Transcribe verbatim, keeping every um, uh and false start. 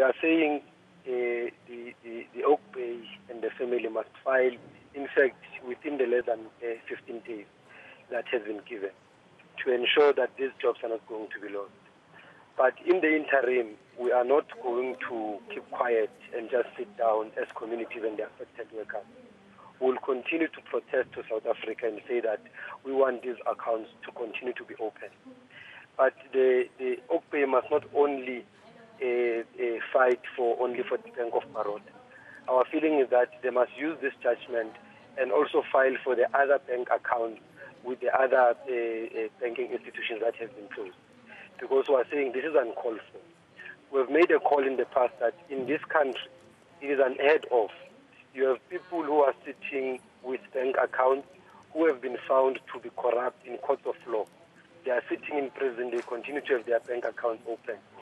are saying uh, the, the, the Oakbay and the family must file, in fact, within the less than uh, fifteen days that has been given, to ensure that these jobs are not going to be lost. But in the interim, we are not going to keep quiet and just sit down as communities and the affected workers. We will continue to protest to South Africa and say that we want these accounts to continue to be open. But the, the Oakbay must not only uh, uh, fight for only for the Bank of Baroda. Our feeling is that they must use this judgment and also file for the other bank accounts with the other uh, uh, banking institutions that have been closed. Because we are saying this is uncalled for. We've made a call in the past that in this country, it is unheard of. You have people who are sitting with bank accounts who have been found to be corrupt in courts of law. They are sitting in prison, they continue to have their bank accounts open.